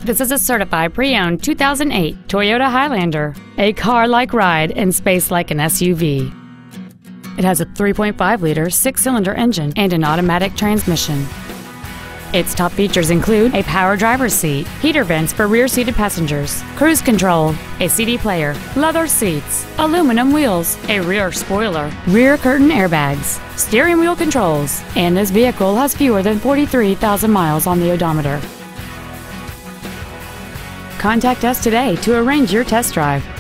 This is a certified pre-owned 2008 Toyota Highlander, a car-like ride and space like an SUV. It has a 3.5-liter six-cylinder engine and an automatic transmission. Its top features include a power driver's seat, heater vents for rear-seated passengers, cruise control, a CD player, leather seats, aluminum wheels, a rear spoiler, rear curtain airbags, steering wheel controls, and this vehicle has fewer than 43,000 miles on the odometer. Contact us today to arrange your test drive.